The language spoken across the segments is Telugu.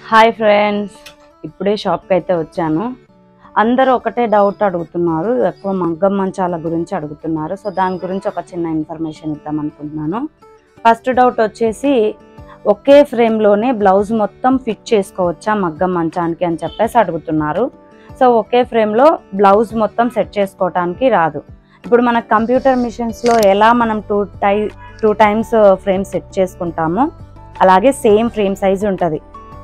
హాయ్ ఫ్రెండ్స్, ఇప్పుడే షాప్కి అయితే వచ్చాను. అందరూ ఒకటే డౌట్ అడుగుతున్నారు, ఎక్కువ మగ్గం మంచాల గురించి అడుగుతున్నారు. సో దాని గురించి ఒక చిన్న ఇన్ఫర్మేషన్ ఇద్దాం అనుకుంటున్నాను. ఫస్ట్ డౌట్ వచ్చేసి, ఒకే ఫ్రేమ్లోనే బ్లౌజ్ మొత్తం ఫిట్ చేసుకోవచ్చా మగ్గం మంచానికి అని చెప్పేసి అడుగుతున్నారు. సో ఒకే ఫ్రేమ్లో బ్లౌజ్ మొత్తం సెట్ చేసుకోవటానికి రాదు. ఇప్పుడు మన కంప్యూటర్ మిషన్స్లో ఎలా మనం టూ టైమ్స్ ఫ్రేమ్ సెట్ చేసుకుంటామో అలాగే సేమ్ ఫ్రేమ్ సైజు ఉంటుంది,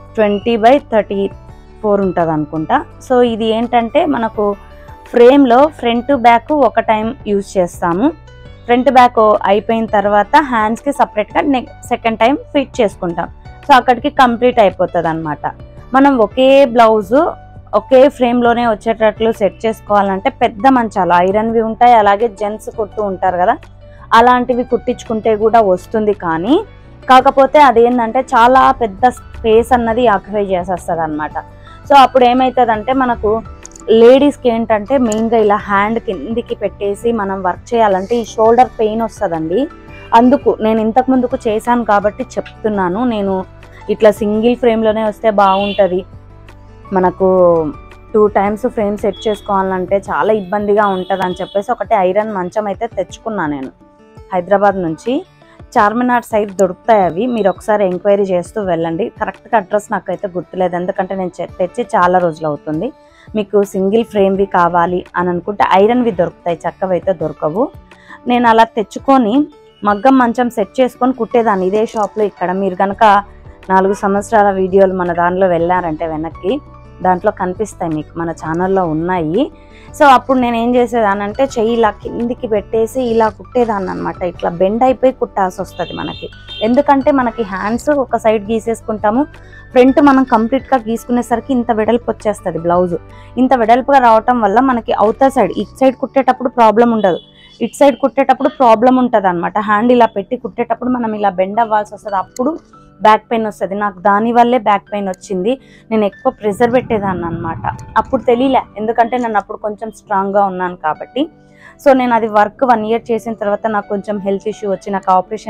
20/34 ఉంటుంది అనుకుంటా. సో ఇది ఏంటంటే మనకు ఫ్రేమ్లో ఫ్రంట్ బ్యాక్ ఒక టైం యూజ్ చేస్తాము. ఫ్రంట్ బ్యాక్ అయిపోయిన తర్వాత హ్యాండ్స్కి సపరేట్గా సెకండ్ టైం ఫిట్ చేసుకుంటాం. సో అక్కడికి కంప్లీట్ అయిపోతుంది అనమాట. మనం ఒకే బ్లౌజు ఒకే ఫ్రేమ్లోనే వచ్చేటట్లు సెట్ చేసుకోవాలంటే పెద్ద మంచాలు ఐరన్వి ఉంటాయి, అలాగే జెంట్స్ కుడుతూ ఉంటారు కదా, అలాంటివి కుట్టించుకుంటే కూడా వస్తుంది. కానీ కాకపోతే అదేంటంటే చాలా పెద్ద స్పేస్ అన్నది ఆక్యుపై చేసేస్తుంది అనమాట. సో అప్పుడు ఏమవుతుందంటే మనకు లేడీస్కి ఏంటంటే మెయిన్గా ఇలా హ్యాండ్ కిందికి పెట్టేసి మనం వర్క్ చేయాలంటే ఈ షోల్డర్ పెయిన్ వస్తుందండి. అందుకు నేను ఇంతకు ముందుకు చేశాను కాబట్టి చెప్తున్నాను. నేను ఇట్లా సింగిల్ ఫ్రేమ్లోనే వస్తే బాగుంటుంది, మనకు 2 టైమ్స్ ఫ్రేమ్ సెట్ చేసుకోవాలంటే చాలా ఇబ్బందిగా ఉంటుంది అని చెప్పేసి ఒకటి ఐరన్ మంచం అయితే తెచ్చుకున్నాను నేను హైదరాబాద్ నుంచి. చార్మినార్ సైడ్ దొరుకుతాయి అవి, మీరు ఒకసారి ఎంక్వైరీ చేస్తూ వెళ్ళండి. కరెక్ట్గా అడ్రస్ నాకైతే గుర్తులేదు, ఎందుకంటే నేను తెచ్చి చాలా రోజులు అవుతుంది. మీకు సింగిల్ ఫ్రేమ్వి కావాలి అని అనుకుంటే ఐరన్వి దొరుకుతాయి, చక్కవి అయితే దొరకవు. నేను అలా తెచ్చుకొని మగ్గం మంచం సెట్ చేసుకొని కుట్టేదాన్ని ఇదే షాప్లో. ఇక్కడ మీరు కనుక 4 సంవత్సరాల వీడియోలు మన దానిలో వెళ్ళారంటే వెనక్కి దాంట్లో కనిపిస్తాయి, మీకు మన ఛానల్లో ఉన్నాయి. సో అప్పుడు నేను ఏం చేసేదానంటే చెయ్యి ఇలా కిందికి పెట్టేసి ఇలా కుట్టేదాన్ని అనమాట. ఇట్లా బెండ్ అయిపోయి కుట్టాల్సి వస్తుంది మనకి, ఎందుకంటే మనకి హ్యాండ్స్ ఒక సైడ్ గీసేసుకుంటాము, ఫ్రంట్ మనం కంప్లీట్గా గీసుకునేసరికి ఇంత వెడల్పు వచ్చేస్తుంది బ్లౌజు. ఇంత వెడల్పుగా రావటం వల్ల మనకి అవతల సైడ్ ఇటు సైడ్ కుట్టేటప్పుడు ప్రాబ్లం ఉండదు, ఇటు సైడ్ కుట్టేటప్పుడు ప్రాబ్లం ఉంటుంది అనమాట. హ్యాండ్ ఇలా పెట్టి కుట్టేటప్పుడు మనం ఇలా బెండ్ అవ్వాల్సి వస్తుంది, అప్పుడు బ్యాక్ పెయిన్ వస్తుంది. నాకు దానివల్లే బ్యాక్ పెయిన్ వచ్చింది. నేను ఎక్కువ ప్రెషర్ పెట్టేదాన్ని అనమాట. అప్పుడు తెలియలే, ఎందుకంటే నేను అప్పుడు కొంచెం స్ట్రాంగ్గా ఉన్నాను కాబట్టి. సో నేను అది వర్క్ 1 ఇయర్ చేసిన తర్వాత నాకు కొంచెం హెల్త్ ఇష్యూ వచ్చి నాకు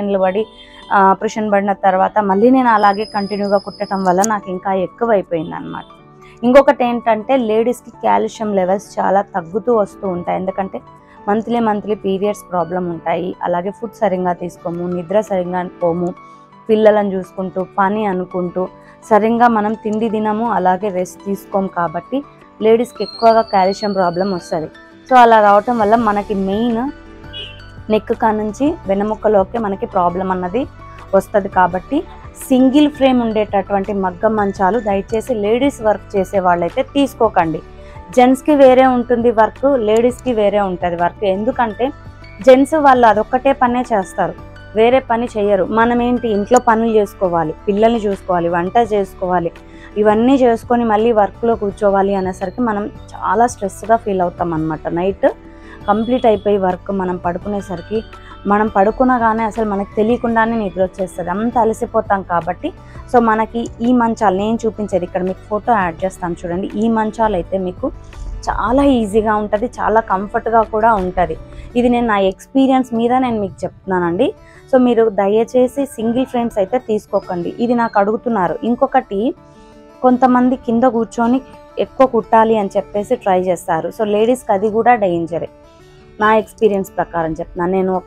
ఆపరేషన్ పడిన తర్వాత మళ్ళీ నేను అలాగే కంటిన్యూగా కుట్టడం వల్ల నాకు ఇంకా ఎక్కువ అయిపోయింది అనమాట. ఇంకొకటి ఏంటంటే లేడీస్కి కాల్షియం లెవెల్స్ చాలా తగ్గుతూ వస్తూ ఉంటాయి, ఎందుకంటే మంత్లీ పీరియడ్స్ ప్రాబ్లం ఉంటాయి, అలాగే ఫుడ్ సరిగ్గా తీసుకోము, నిద్ర సరిగ్గా పోము, పిల్లలను చూసుకుంటూ పని అనుకుంటూ సరిగ్గా మనం తిండి తినము, అలాగే రెస్ట్ తీసుకోము. కాబట్టి లేడీస్కి ఎక్కువగా కాల్షియం ప్రాబ్లం వస్తుంది. సో అలా రావటం వల్ల మనకి మెయిన్ నెక్ కానుంచి వెన్నెముక్కలోకి మనకి ప్రాబ్లం అన్నది వస్తుంది. కాబట్టి సింగిల్ ఫ్రేమ్ ఉండేటటువంటి మగ్గం మంచాలు దయచేసి లేడీస్ వర్క్ చేసే వాళ్ళైతే తీసుకోకండి. జెంట్స్కి వేరే ఉంటుంది వర్క్, లేడీస్కి వేరే ఉంటుంది వర్క్. ఎందుకంటే జెంట్స్ వాళ్ళు అదొక్కటే పనే చేస్తారు, వేరే పని చేయరు. మనం ఏంటి ఇంట్లో పనులు చేసుకోవాలి, పిల్లల్ని చూసుకోవాలి, వంట చేసుకోవాలి, ఇవన్నీ చేసుకొని మళ్ళీ వర్క్లో కూర్చోవాలి అనేసరికి మనం చాలా స్ట్రెస్గా ఫీల్ అవుతాం అనమాట. నైట్ కంప్లీట్ అయిపోయి వర్క్ మనం పడుకునేసరికి మనం పడుకునగానే అసలు మనకు తెలియకుండానే నిద్ర వచ్చేస్తుంది, అంత అలసిపోతాం. కాబట్టి సో మనకి ఈ మంచాలు నేను చూపించేది ఇక్కడ మీకు ఫోటో యాడ్ చేస్తాను చూడండి. ఈ మంచాలు అయితే మీకు చాలా ఈజీగా ఉంటుంది, చాలా కంఫర్ట్గా కూడా ఉంటుంది. ఇది నేను నా ఎక్స్పీరియన్స్ మీద నేను మీకు చెప్తున్నానండి. సో మీరు దయచేసి సింగిల్ ఫ్రేమ్స్ అయితే తీసుకోకండి, ఇది నాకు అడుగుతున్నారు. ఇంకొకటి, కొంతమంది కింద కూర్చొని ఎక్కువ కుట్టాలి అని చెప్పేసి ట్రై చేస్తారు. సో లేడీస్కి అది కూడా డేంజరే. నా ఎక్స్పీరియన్స్ ప్రకారం చెప్తున్నాను. నేను ఒక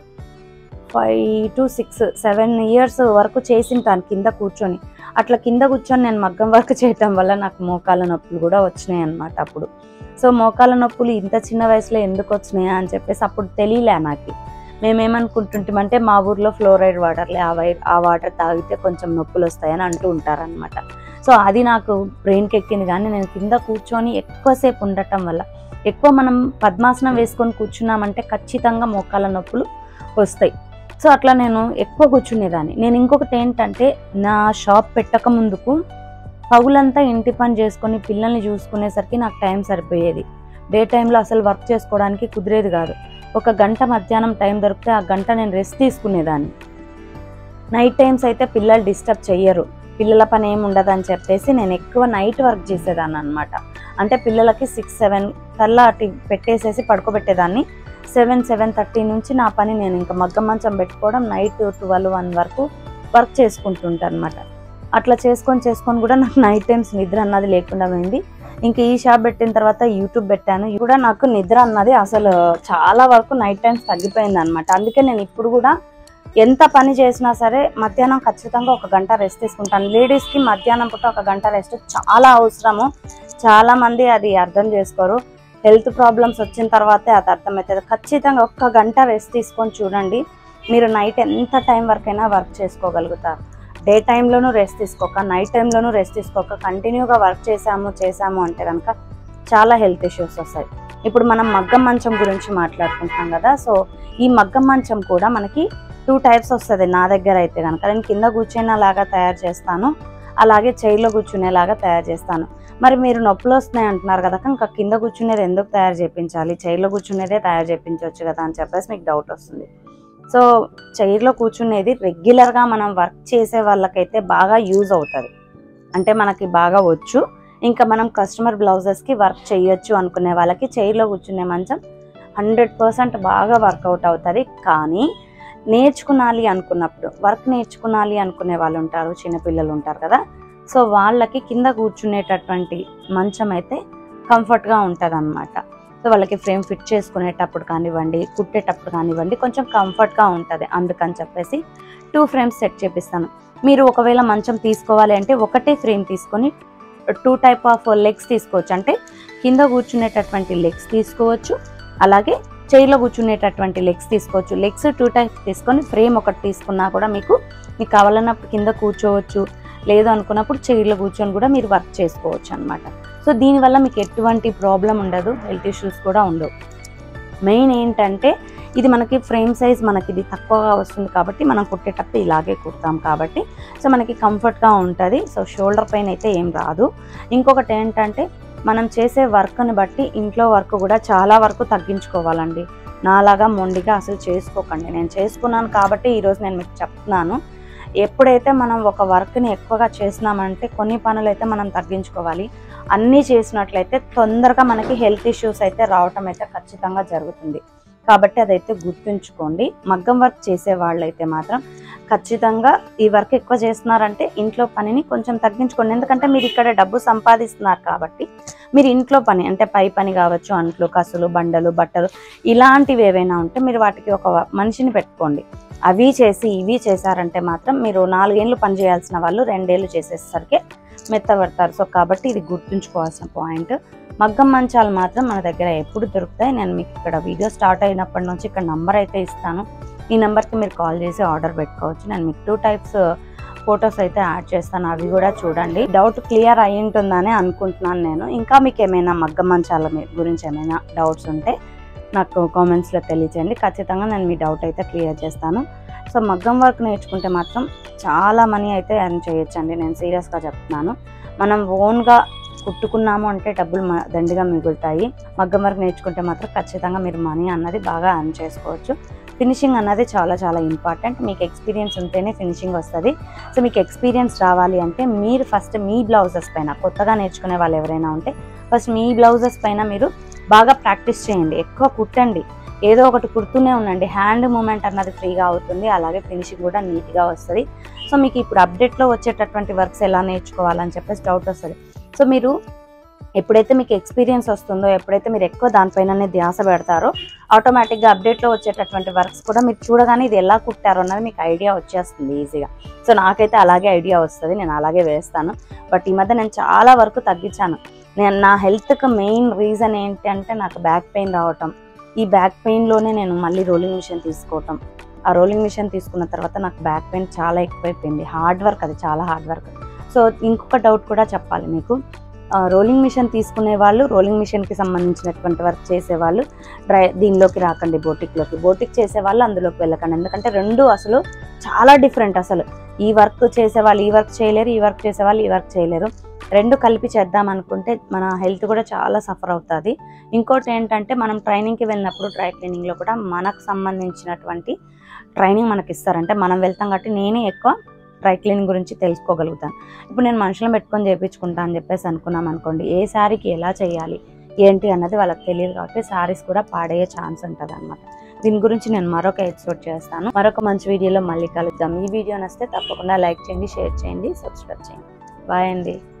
5 to 6, 7 ఇయర్స్ వరకు చేసింటాను కింద కూర్చొని. అట్లా కింద కూర్చొని నేను మగ్గం వర్క్ చేయటం వల్ల నాకు మోకాళ్ళ నొప్పులు కూడా వచ్చినాయి అన్నమాట అప్పుడు. సో మోకాళ్ళ నొప్పులు ఇంత చిన్న వయసులో ఎందుకు వచ్చినాయా అని చెప్పేసి అప్పుడు తెలియలే నాకు. మేమేమనుకుంటుంటామంటే మా ఊర్లో ఫ్లోరైడ్ వాటర్లే, ఆ వాటర్ తాగితే కొంచెం నొప్పులు వస్తాయని అంటూ ఉంటారనమాట. సో అది నాకు బ్రెయిన్కి ఎక్కింది. కానీ నేను కింద కూర్చొని ఎక్కువసేపు ఉండటం వల్ల, ఎక్కువ మనం పద్మాసనం వేసుకొని కూర్చున్నామంటే ఖచ్చితంగా మోకాళ్ళ నొప్పులు వస్తాయి. సో అట్లా నేను ఎక్కువ కూర్చునేదాన్ని. నేను ఇంకొకటి ఏంటంటే, నా షాప్ పెట్టక ముందుకు పగులంతా ఇంటి పని చేసుకొని పిల్లల్ని చూసుకునేసరికి నాకు టైం సరిపోయేది. డే టైంలో అసలు వర్క్ చేసుకోవడానికి కుదిరేది కాదు. 1 గంట మధ్యాహ్నం టైం దొరికితే ఆ గంట నేను రెస్ట్ తీసుకునేదాన్ని. నైట్ టైమ్స్ అయితే పిల్లలు డిస్టర్బ్ చెయ్యరు, పిల్లల పని ఏమి ఉండదు అని చెప్పేసి నేను ఎక్కువ నైట్ వర్క్ చేసేదాన్ని అనమాట. అంటే పిల్లలకి 6, 7 కల్లా అటు పెట్టేసేసి పడుకోబెట్టేదాన్ని. 7, 7:30 నుంచి నా పని నేను ఇంకా మగ్గం మంచం పెట్టుకోవడం, నైట్ 12, 1 వరకు వర్క్ చేసుకుంటుంటాను అనమాట. అట్లా చేసుకొని కూడా నాకు నైట్ టైమ్స్ నిద్ర అన్నది లేకుండా పోయింది. ఇంకా ఈ షాప్ పెట్టిన తర్వాత యూట్యూబ్ పెట్టాను, ఇది కూడా నాకు నిద్ర అన్నది అసలు చాలా వరకు నైట్ టైమ్స్ తగ్గిపోయింది అనమాట. అందుకే నేను ఇప్పుడు కూడా ఎంత పని చేసినా సరే మధ్యాహ్నం ఖచ్చితంగా 1 గంట రెస్ట్ తీసుకుంటాను. లేడీస్కి మధ్యాహ్నం పూట 1 గంట రెస్ట్ చాలా అవసరము. చాలా మంది అది అర్థం చేసుకోరు. హెల్త్ ప్రాబ్లమ్స్ వచ్చిన తర్వాతే అది అర్థమవుతుంది. ఖచ్చితంగా 1 గంట రెస్ట్ తీసుకొని చూడండి, మీరు నైట్ ఎంత టైం వరకైనా వర్క్ చేసుకోగలుగుతారు. డే టైంలోనూ రెస్ట్ తీసుకోక, నైట్ టైంలోనూ రెస్ట్ తీసుకోక కంటిన్యూగా వర్క్ చేసాము అంటే కనుక చాలా హెల్త్ ఇష్యూస్ వస్తాయి. ఇప్పుడు మనం మగ్గం మంచం గురించి మాట్లాడుకుంటున్నాం కదా. సో ఈ మగ్గం మంచం కూడా మనకి 2 టైప్స్ వస్తుంది నా దగ్గర అయితే కనుక. నేను కింద కూర్చునేలాగా తయారు చేస్తాను, అలాగే చైర్లో కూర్చునేలాగా తయారు చేస్తాను. మరి మీరు నొప్పులు వస్తున్నాయి అంటున్నారు కదా, ఇంకా కింద కూర్చునేది ఎందుకు తయారు చేయించాలి, చైర్లో కూర్చునేదే తయారు చేయించవచ్చు కదా అని చెప్పేసి మీకు డౌట్ వస్తుంది. సో చైర్లో కూర్చునేది రెగ్యులర్గా మనం వర్క్ చేసే వాళ్ళకైతే బాగా యూజ్ అవుతుంది. అంటే మనకి బాగా వచ్చు, ఇంకా మనం కస్టమర్ బ్లౌజెస్కి వర్క్ చేయొచ్చు అనుకునే వాళ్ళకి చైర్లో కూర్చునే మంచం 100% బాగా వర్కౌట్ అవుతుంది. కానీ నేర్చుకునాలి అనుకున్నప్పుడు, వర్క్ నేర్చుకునాలి అనుకునే వాళ్ళు ఉంటారు, చిన్నపిల్లలు ఉంటారు కదా. సో వాళ్ళకి కింద కూర్చునేటటువంటి మంచం అయితే కంఫర్ట్గా ఉంటుంది అన్నమాట. సో వాళ్ళకి ఫ్రేమ్ ఫిట్ చేసుకునేటప్పుడు కానివ్వండి, కుట్టేటప్పుడు కానివ్వండి కొంచెం కంఫర్ట్గా ఉంటుంది. అందుకని చెప్పేసి 2 ఫ్రేమ్స్ సెట్ చేపిస్తాను. మీరు ఒకవేళ మంచం తీసుకోవాలి అంటే ఒకటే ఫ్రేమ్ తీసుకొని 2 టైప్ ఆఫ్ లెగ్స్ తీసుకోవచ్చు. అంటే కింద కూర్చునేటటువంటి లెగ్స్ తీసుకోవచ్చు, అలాగే చైర్లో కూర్చునేటటువంటి లెగ్స్ తీసుకోవచ్చు. లెగ్స్ 2 టైప్స్ తీసుకొని ఫ్రేమ్ ఒకటి తీసుకున్నా కూడా మీకు కావాలన్నప్పుడు కింద కూర్చోవచ్చు, లేదు అనుకున్నప్పుడు చైర్లో కూర్చొని కూడా మీరు వర్క్ చేసుకోవచ్చు అనమాట. సో దీనివల్ల మీకు ఎటువంటి ప్రాబ్లం ఉండదు, హెల్త్ ఇష్యూస్ కూడా ఉండవు. మెయిన్ ఏంటంటే ఇది మనకి ఫ్రేమ్ సైజ్ మనకి ఇది తక్కువగా వస్తుంది కాబట్టి మనం కుట్టేటప్పుడు ఇలాగే కుడతాం కాబట్టి సో మనకి కంఫర్ట్గా ఉంటుంది. సో షోల్డర్ పెయిన్ అయితే ఏం రాదు. ఇంకొకటి ఏంటంటే మనం చేసే వర్క్ని బట్టి ఇంట్లో వర్క్ కూడా చాలా వరకు తగ్గించుకోవాలండి. నాలాగా మొండిగా అసలు చేసుకోకండి. నేను చేసుకున్నాను కాబట్టి ఈరోజు నేను మీకు చెప్తున్నాను. ఎప్పుడైతే మనం ఒక వర్క్ని ఎక్కువగా చేసినామంటే కొన్ని పనులు అయితే మనం తగ్గించుకోవాలి. అన్నీ చేసినట్లయితే తొందరగా మనకి హెల్త్ ఇష్యూస్ అయితే రావటం అయితే ఖచ్చితంగా జరుగుతుంది. కాబట్టి అదైతే గుర్తుంచుకోండి. మగ్గం వర్క్ చేసే వాళ్ళైతే మాత్రం ఖచ్చితంగా ఈ వర్క్ ఎక్కువ చేస్తున్నారంటే ఇంట్లో పనిని కొంచెం తగ్గించుకోండి. ఎందుకంటే మీరు ఇక్కడ డబ్బు సంపాదిస్తున్నారు కాబట్టి మీరు ఇంట్లో పని అంటే పై పని కావచ్చు, అంట్లు, కసులు, బండలు, బట్టలు ఇలాంటివి ఏవైనా ఉంటే మీరు వాటికి ఒక మనిషిని పెట్టుకోండి. అవి చేసి ఇవి చేశారంటే మాత్రం మీరు 4 ఏళ్ళు పని చేయాల్సిన వాళ్ళు 2 ఏళ్ళు చేసేసరికి మెత్తబడతారు. సో కాబట్టి ఇది గుర్తుంచుకోవాల్సిన పాయింట్. మగ్గం మంచాలు మాత్రం మన దగ్గర ఎప్పుడు దొరుకుతాయి. నేను మీకు ఇక్కడ వీడియో స్టార్ట్ అయినప్పటి నుంచి ఇక్కడ నంబర్ అయితే ఇస్తాను. ఈ నెంబర్కి మీరు కాల్ చేసి ఆర్డర్ పెట్టుకోవచ్చు. నేను మీకు 2 టైప్స్ ఫొటోస్ అయితే యాడ్ చేస్తాను, అవి కూడా చూడండి. డౌట్ క్లియర్ అయి ఉంటుందని అనుకుంటున్నాను నేను. ఇంకా మీకు ఏమైనా మగ్గం మంచాల గురించి ఏమైనా డౌట్స్ ఉంటే నాకు కామెంట్స్లో తెలియజేయండి. ఖచ్చితంగా నేను మీ డౌట్ అయితే క్లియర్ చేస్తాను. సో మగ్గం వర్క్ నేర్చుకుంటే మాత్రం చాలా మనీ అయితే ఎర్న్ చేయొచ్చండి. నేను సీరియస్గా చెప్తున్నాను. మనం ఓన్గా కుట్టుకున్నాము అంటే డబ్బులు దండిగా మిగులుతాయి. మగ్గం వర్క్ నేర్చుకుంటే మాత్రం ఖచ్చితంగా మీరు మనీ అన్నది బాగా ఎర్న్ చేసుకోవచ్చు. ఫినిషింగ్ అన్నది చాలా చాలా ఇంపార్టెంట్. మీకు ఎక్స్పీరియన్స్ ఉంటేనే ఫినిషింగ్ వస్తుంది. సో మీకు ఎక్స్పీరియన్స్ రావాలి అంటే మీరు ఫస్ట్ మీ బ్లౌజెస్ పైన, కొత్తగా నేర్చుకునే వాళ్ళు ఎవరైనా ఉంటే ఫస్ట్ మీ బ్లౌజెస్ పైన మీరు బాగా ప్రాక్టీస్ చేయండి, ఎక్కువ కుట్టండి, ఏదో ఒకటి కుడుతూనే ఉండండి. హ్యాండ్ మూమెంట్ అన్నది ఫ్రీగా అవుతుంది, అలాగే ఫినిషింగ్ కూడా నీట్గా వస్తుంది. సో మీకు ఇప్పుడు అప్డేట్లో వచ్చేటటువంటి వర్క్స్ ఎలా నేర్చుకోవాలని చెప్పేసి డౌట్ వస్తుంది. సో మీరు ఎప్పుడైతే మీకు ఎక్స్పీరియన్స్ వస్తుందో, ఎప్పుడైతే మీరు ఎక్కువ దానిపైననే ధ్యాస పెడతారో ఆటోమేటిక్గా అప్డేట్లో వచ్చేటటువంటి వర్క్స్ కూడా మీరు చూడగానే ఇది ఎలా కుట్టారో అన్నది మీకు ఐడియా వచ్చేస్తుంది ఈజీగా. సో నాకైతే అలాగే ఐడియా వస్తుంది, నేను అలాగే వేస్తాను. బట్ ఈ మధ్య నేను చాలా వరకు తగ్గించాను. నేను నా హెల్త్కి మెయిన్ రీజన్ ఏంటి అంటే నాకు బ్యాక్ పెయిన్ రావటం. ఈ బ్యాక్ పెయిన్లోనే నేను మళ్ళీ రోలింగ్ మిషన్ తీసుకోవటం. ఆ రోలింగ్ మిషన్ తీసుకున్న తర్వాత నాకు బ్యాక్ పెయిన్ చాలా ఎక్కువైపోయింది. హార్డ్ వర్క్, అది చాలా హార్డ్ వర్క్. సో ఇంకొక డౌట్ కూడా చెప్పాలి మీకు. రోలింగ్ మిషన్ తీసుకునే వాళ్ళు, రోలింగ్ మిషన్కి సంబంధించినటువంటి వర్క్ చేసేవాళ్ళు దీనిలోకి రాకండి, బోటిక్ చేసేవాళ్ళు అందులోకి వెళ్ళకండి. ఎందుకంటే రెండు అసలు చాలా డిఫరెంట్. అసలు ఈ వర్క్ చేసేవాళ్ళు ఈ వర్క్ చేయలేరు, ఈ వర్క్ చేసేవాళ్ళు ఈ వర్క్ చేయలేరు. రెండు కలిపి చేద్దాం అనుకుంటే మన హెల్త్ కూడా చాలా సఫర్ అవుతుంది. ఇంకోటి ఏంటంటే మనం ట్రైనింగ్కి వెళ్ళినప్పుడు డ్రై క్లీనింగ్లో కూడా మనకు సంబంధించినటువంటి ట్రైనింగ్ మనకి ఇస్తారంటే మనం వెళ్తాం కాబట్టి నేనే ఎక్కువ డ్రై క్లీనింగ్ గురించి తెలుసుకోగలుగుతాను. ఇప్పుడు నేను మనుషులను పెట్టుకొని చేయించుకుంటా అని చెప్పేసి అనుకున్నాం అనుకోండి, ఏ శారీకి ఎలా చేయాలి ఏంటి అన్నది వాళ్ళకి తెలియదు కాబట్టి శారీస్ కూడా పాడయ్యే ఛాన్స్ ఉంటుంది అనమాట. దీని గురించి నేను మరొక ఎపిసోడ్ చేస్తాను. మరొక మంచి వీడియోలో మళ్ళీ కలుద్దాం. ఈ వీడియో నచ్చితే తప్పకుండా లైక్ చేయండి, షేర్ చేయండి, సబ్స్క్రైబ్ చేయండి. బాయ్ అండి.